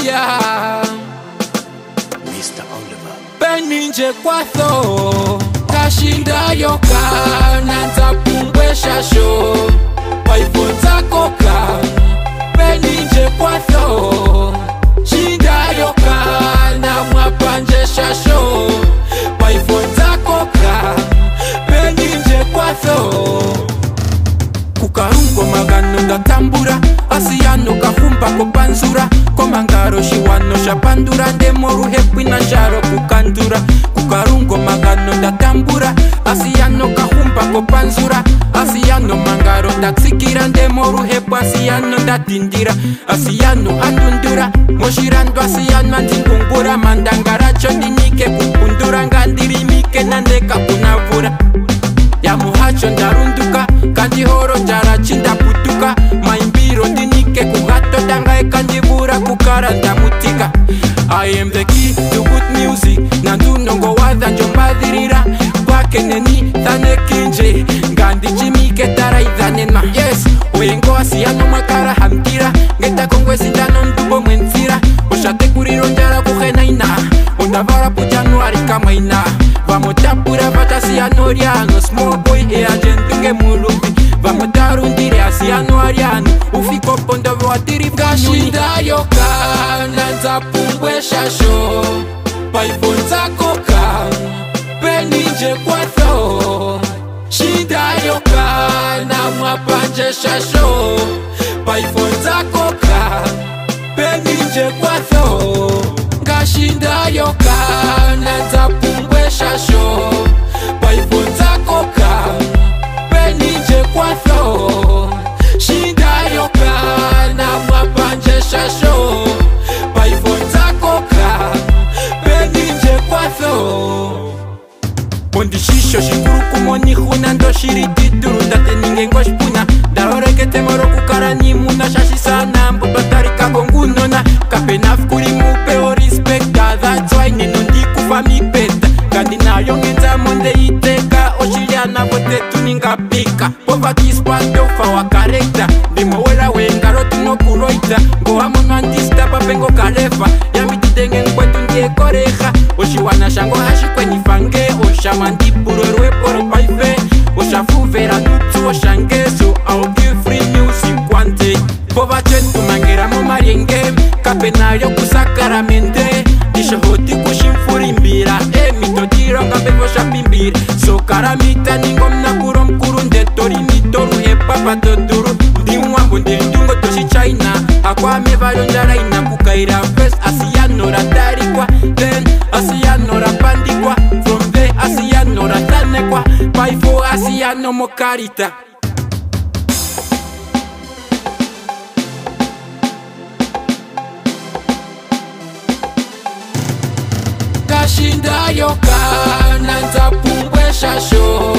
yeah. Mr. Oliver Peninje kwatho kashinda yoka nanza pungwesha show waifonza koka peninje kwatho shinda yoka na mwapanjesha show waifonza koka peninje kwatho kukarungo magano ndatambura asiyano kahumba kopanzura komangaro shiwano shapandura ndemoru hepwina sharo kukandura kukarungo magano ndatambura asiyano kahumba kopanzura asiyano mangaro ndatsikira ndemoru hepwa asiyano ndatindira asiyano andundura moshirando asiyano andingungura mandangaracho ndinike kupundura ngandirimike nandeka kunavura yamuhacho ndarunduka kandi horo jarachinda putuka maimbiro ndinike kugato dangae kandi bura kukara ndamutika. I am the key to good music nandu nongo wadha njombadhirira kwakeneni thane kinje ngandi chimike tara idhanenma yes oyengo asiyano makara hamkira ngeta kongwe sindano ndubo mwenzira oshate kuriro njara kuhena ina ondavara pu Januari kama ina vamotapura vatasiyano riano small boy eajentunge mulupi vamotarundire asiyano ariano ufikopo ndove watiri kashinda yoka nanza pungwesha show paifonza koka peninje kwatho shinda yoka na mwapanjesha show paifonza koka peninje kwatho kashinda yoka nanza pungwesha show paifonza koka peninje kwatho shinda yoka na mwapanjesha show paifonza koka peninje kwatho bondishisho shikuru kumoni huna ndo shiritituru ndateninge ngoshpuna daroreke temoro kukara nimuna shashi sana mbobatari kabongunona kapenaf kuri mupe o respecta that's why nino ndikufa mipeta kandi nayo ngenza monde iteka oshiliana vote tuninga pika poverty spando fa wa character ndimowela wengaro tunokuroita ngohamona ndistapa pengo kalefa yamitidenge nkwetu ndiekoreha oshiwana shango hashikwenyifange oshamandipuro rweporo paife oshafuvera nutsu oshangeso I'll give free music one day povachen tumangera mo marienge kapenayo kusakaramente dishahoti kushimfurimbira mitodironga bevo shapimbira sokaramita ningomna kuromkuru ndetori mitoru hepapa doduru ndimwambo ndilindungo toshi China akwame valonjaraina kukaira first asiyano ratarikwa then asiyano rapandikwa from there asiyano ratanekwa paifo asiyano mokarita kashinda yoka nanza pungwesha show